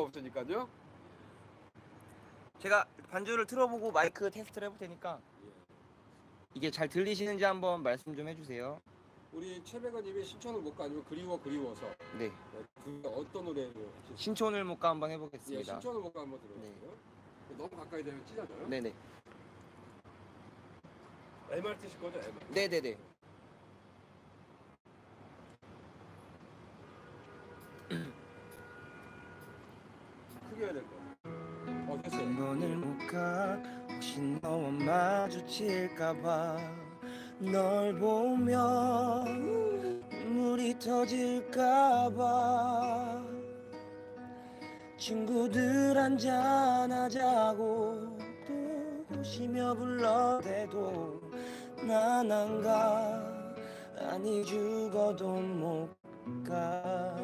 없으니까요. 제가 반주를 틀어보고 마이크 테스트를 해볼 테니까 이게 잘 들리시는지 한번 말씀 좀 해주세요. 우리 최백원님이 신촌을 못 가 아니면 그리워서. 네. 그 어떤 노래를 하실까요? 신촌을 못 가 한번 예, 해보겠습니다. 신촌을 못 가 한번 들어볼게요. 너무 가까이 되면 찢어져요. 네네. MRT실 거죠, MRT. 네네네. 크게 해야 될 거. 됐어요. 신촌을 못 가 혹시 너와 마주칠까봐 널 보면 눈물이 터질까봐 친구들 한잔하자고 또 오시며 불러대도 난 안 가. 아니 죽어도 못 가.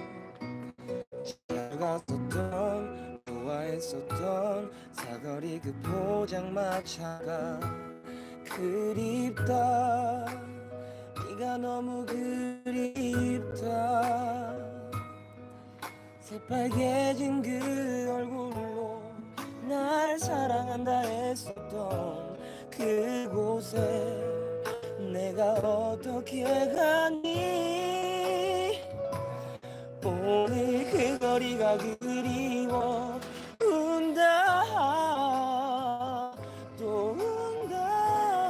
잘 갔었던 좋아했었던 사거리 그 포장마차가 그립다. 네가 너무 그립다. 새빨개진 그 얼굴로 날 사랑한다 했었던 그곳에 내가 어떻게 가니. 오늘 그 거리가 그리워 운다 또 운다.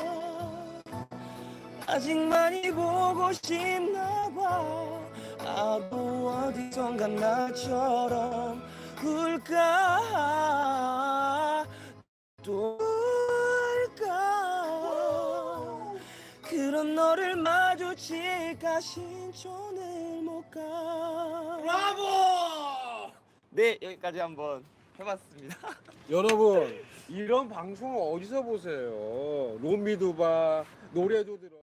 아직 많이 보고 싶나봐. 나도 어디선가 나처럼 울까 또 울까. 그런 너를 마주칠까. 신촌을 못 가. 브라보! 네, 여기까지 한번 해봤습니다. 여러분, 이런 방송을 어디서 보세요? 롬미도 봐, 노래도 들어.